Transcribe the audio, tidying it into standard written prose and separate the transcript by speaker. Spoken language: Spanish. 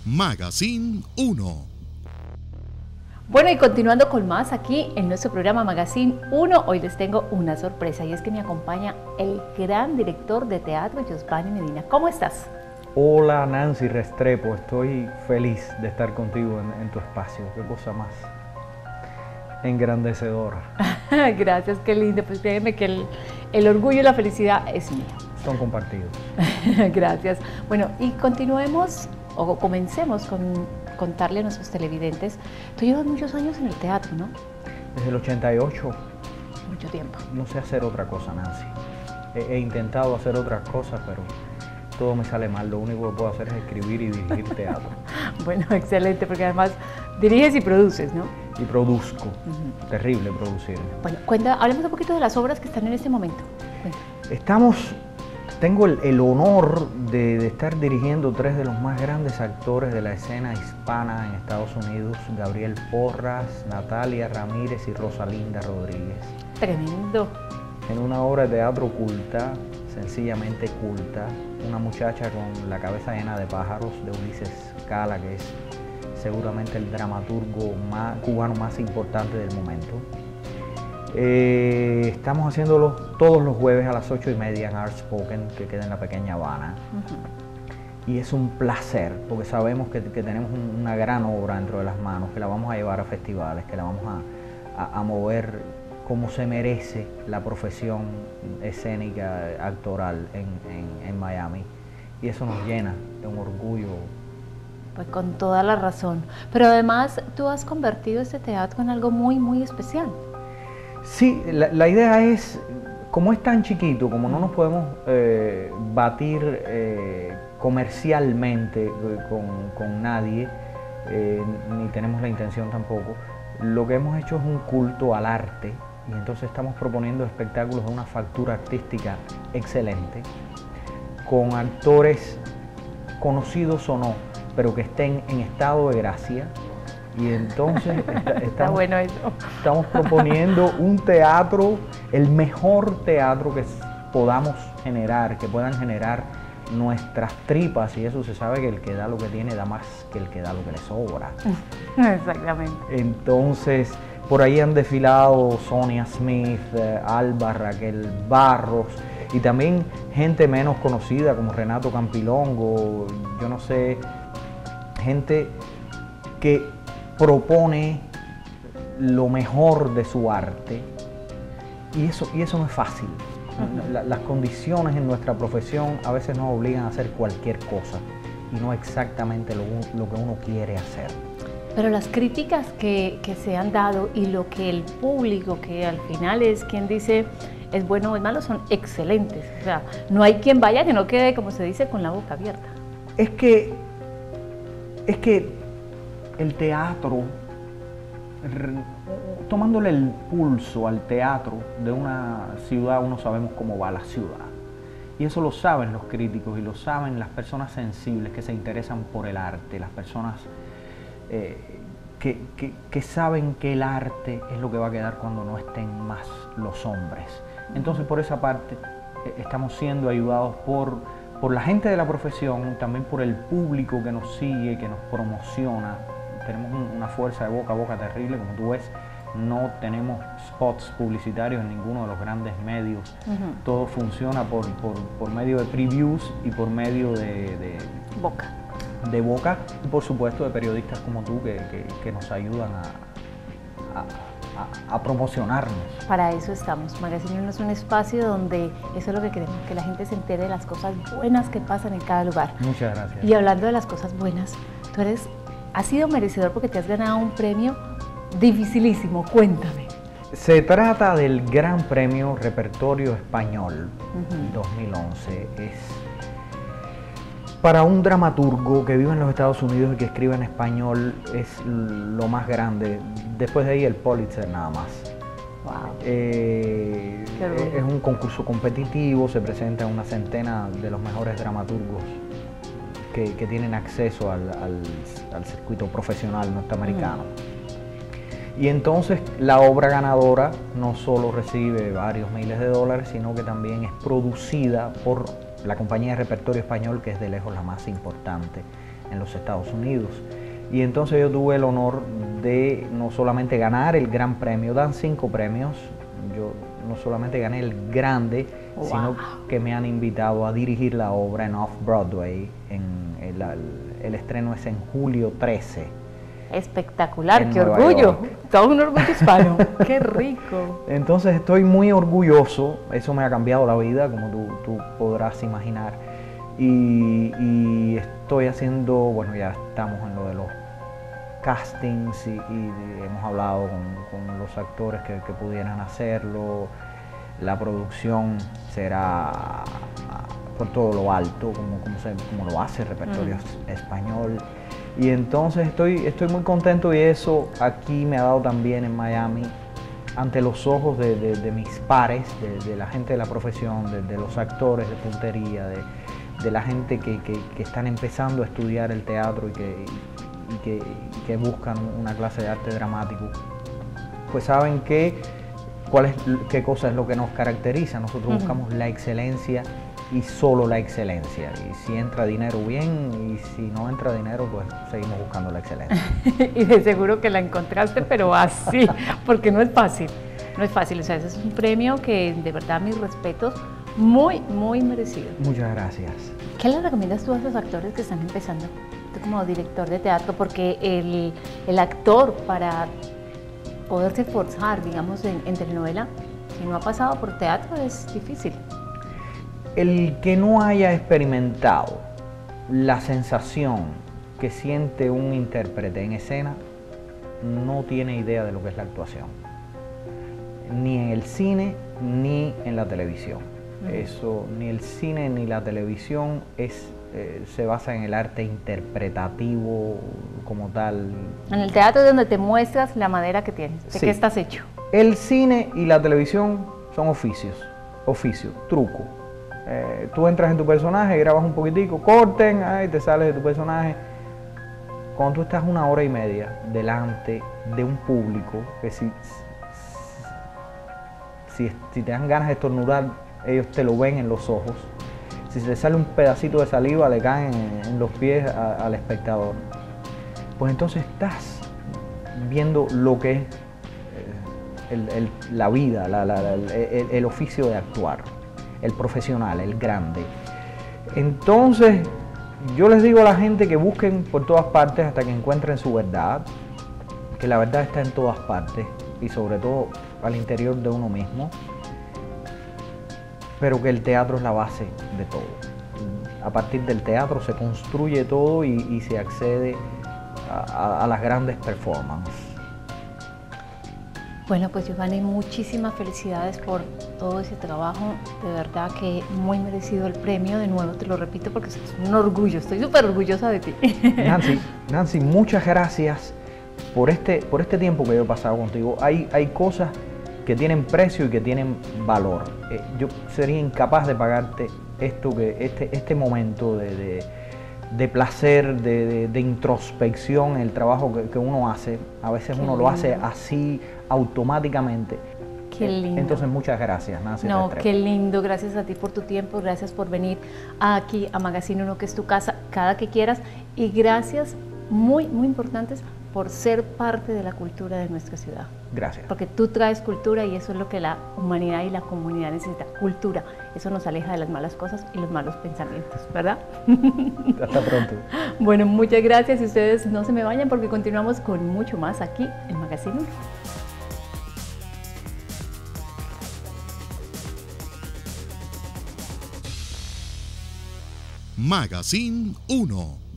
Speaker 1: Magazine 1.
Speaker 2: Bueno, y continuando con más aquí en nuestro programa Magazine 1, hoy les tengo una sorpresa y es que me acompaña el gran director de teatro, Josvany Medina. ¿Cómo estás?
Speaker 3: Hola Nancy Restrepo, estoy feliz de estar contigo en tu espacio. Qué cosa más engrandecedora.
Speaker 2: Gracias, qué lindo. Pues créeme que el orgullo y la felicidad es mío.
Speaker 3: Son compartidos.
Speaker 2: Gracias. Bueno, y continuemos o comencemos con contarle a nuestros televidentes. Tú llevas muchos años en el teatro, ¿no?
Speaker 3: Desde el 88.
Speaker 2: Mucho tiempo.
Speaker 3: No sé hacer otra cosa, Nancy. He intentado hacer otras cosas, pero todo me sale mal. Lo único que puedo hacer es escribir y dirigir teatro.
Speaker 2: Bueno, excelente, porque además diriges y produces, ¿no?
Speaker 3: Y produzco. Terrible producir.
Speaker 2: Bueno, hablemos un poquito de las obras que están en este momento.
Speaker 3: Tengo el honor de estar dirigiendo tres de los más grandes actores de la escena hispana en Estados Unidos: Gabriel Porras, Natalia Ramírez y Rosalinda Rodríguez.
Speaker 2: Tremendo.
Speaker 3: En una obra de teatro culta, sencillamente culta, una muchacha con la cabeza llena de pájaros, de Ulises Cala, que es seguramente el dramaturgo cubano más importante del momento. Estamos haciéndolo todos los jueves a las 8:30 en Artspoken, que queda en la pequeña Habana. Y es un placer, porque sabemos que tenemos una gran obra dentro de las manos, que la vamos a llevar a festivales, que la vamos a mover como se merece la profesión escénica actoral en Miami. Y eso nos llena de un orgullo.
Speaker 2: Pues con toda la razón. Pero además tú has convertido este teatro en algo muy, muy especial.
Speaker 3: Sí, la idea es, como es tan chiquito, como no nos podemos batir comercialmente con nadie, ni tenemos la intención tampoco, lo que hemos hecho es un culto al arte, y entonces estamos proponiendo espectáculos de una factura artística excelente, con actores conocidos o no, pero que estén en estado de gracia. Y entonces
Speaker 2: bueno eso.
Speaker 3: Estamos proponiendo un teatro, el mejor teatro que podamos generar, que puedan generar nuestras tripas, y eso se sabe que el que da lo que tiene da más que el que da lo que le sobra.
Speaker 2: Exactamente.
Speaker 3: Entonces, por ahí han desfilado Sonia Smith, Alba, Raquel Barros, y también gente menos conocida como Renato Campilongo, yo no sé, gente que propone lo mejor de su arte, y eso no es fácil. Las condiciones en nuestra profesión a veces nos obligan a hacer cualquier cosa y no exactamente lo que uno quiere hacer.
Speaker 2: Pero las críticas que se han dado y lo que el público, que al final es quien dice es bueno o es malo, son excelentes. O sea, no hay quien vaya que no quede, como se dice, con la boca abierta.
Speaker 3: Es que el teatro, tomándole el pulso al teatro de una ciudad, uno sabemos cómo va la ciudad. Y eso lo saben los críticos y lo saben las personas sensibles que se interesan por el arte, las personas que saben que el arte es lo que va a quedar cuando no estén más los hombres. Entonces, por esa parte, estamos siendo ayudados por la gente de la profesión, también por el público que nos sigue, que nos promociona. Tenemos una fuerza de boca a boca terrible, como tú ves. No tenemos spots publicitarios en ninguno de los grandes medios. Todo funciona por medio de previews y por medio de boca, y por supuesto de periodistas como tú que nos ayudan a promocionarnos.
Speaker 2: Para eso estamos. Magazine 1 es un espacio donde eso es lo que queremos, que la gente se entere de las cosas buenas que pasan en cada lugar.
Speaker 3: Muchas gracias.
Speaker 2: Y hablando de las cosas buenas, has sido merecedor porque te has ganado un premio dificilísimo. Cuéntame.
Speaker 3: Se trata del Gran Premio Repertorio Español 2011. Es para un dramaturgo que vive en los Estados Unidos y que escribe en español, es lo más grande. Después de ahí el Pulitzer nada más.
Speaker 2: Wow.
Speaker 3: Es un concurso competitivo, se presenta una centena de los mejores dramaturgos que tienen acceso al circuito profesional norteamericano. Y entonces la obra ganadora no solo recibe varios miles de dólares, sino que también es producida por la compañía de repertorio español, que es de lejos la más importante en los Estados Unidos. Y entonces yo tuve el honor de no solamente ganar el gran premio, dan 5 premios, yo no solamente gané el grande,
Speaker 2: Wow.
Speaker 3: sino que me han invitado a dirigir la obra en Off-Broadway. El estreno es en julio 13.
Speaker 2: Espectacular,
Speaker 3: En
Speaker 2: qué
Speaker 3: Nueva
Speaker 2: orgullo.
Speaker 3: York.
Speaker 2: Todo un orgullo hispano. Qué rico.
Speaker 3: Entonces estoy muy orgulloso, eso me ha cambiado la vida, como tú podrás imaginar. Y estoy haciendo, bueno, ya estamos en lo de los castings y hemos hablado con los actores que pudieran hacerlo. La producción será por todo lo alto, como lo hace el repertorio español. Y entonces estoy muy contento, y eso aquí me ha dado también en Miami, ante los ojos de mis pares, de la gente de la profesión, de los actores de puntería, de la gente que están empezando a estudiar el teatro y que buscan una clase de arte dramático, pues saben qué cosa es lo que nos caracteriza. Nosotros buscamos la excelencia y solo la excelencia. Y si entra dinero, bien, y si no entra dinero, pues seguimos buscando la excelencia.
Speaker 2: Y de seguro que la encontraste, pero así, porque no es fácil. No es fácil, o sea, ese es un premio que de verdad mis respetos, muy, muy merecido.
Speaker 3: Muchas gracias.
Speaker 2: ¿Qué le recomiendas tú a los actores que están empezando? Tú como director de teatro, porque el actor para poderse forzar, digamos, en telenovela, si no ha pasado por teatro, es difícil.
Speaker 3: El que no haya experimentado la sensación que siente un intérprete en escena no tiene idea de lo que es la actuación, ni en el cine ni en la televisión. Eso, ni el cine ni la televisión se basa en el arte interpretativo como tal.
Speaker 2: En el teatro es donde te muestras la madera que tienes, de
Speaker 3: Sí.
Speaker 2: qué estás hecho.
Speaker 3: El cine y la televisión son truco. Tú entras en tu personaje, grabas un poquitico, corten, te sales de tu personaje. Cuando tú estás 1 hora y media delante de un público, que si te dan ganas de estornudar, ellos te lo ven en los ojos. Si se le sale un pedacito de saliva, le caen en los pies al espectador. Pues entonces estás viendo lo que es la vida, el oficio de actuar, el profesional, el grande. Entonces, yo les digo a la gente que busquen por todas partes hasta que encuentren su verdad, que la verdad está en todas partes y sobre todo al interior de uno mismo, pero que el teatro es la base de todo. A partir del teatro se construye todo y se accede a las grandes performances.
Speaker 2: Bueno, pues Giovanni, muchísimas felicidades por todo ese trabajo, de verdad que muy merecido el premio, de nuevo te lo repito porque es un orgullo, estoy súper orgullosa de ti.
Speaker 3: Nancy, muchas gracias por este tiempo que yo he pasado contigo. Hay cosas que tienen precio y que tienen valor. Yo sería incapaz de pagarte este momento de placer, de introspección en el trabajo que uno hace. A veces uno lo hace así automáticamente.
Speaker 2: Qué lindo.
Speaker 3: Entonces, muchas gracias, Nancy.
Speaker 2: No, qué lindo. Gracias a ti por tu tiempo, gracias por venir aquí a Magazine 1, que es tu casa, cada que quieras. Y gracias, muy, muy importantes, por ser parte de la cultura de nuestra ciudad.
Speaker 3: Gracias.
Speaker 2: Porque tú traes cultura y eso es lo que la humanidad y la comunidad necesita, cultura. Eso nos aleja de las malas cosas y los malos pensamientos, ¿verdad?
Speaker 3: Hasta pronto.
Speaker 2: Bueno, muchas gracias y ustedes no se me vayan porque continuamos con mucho más aquí en Magazine 1.
Speaker 1: Magazine 1.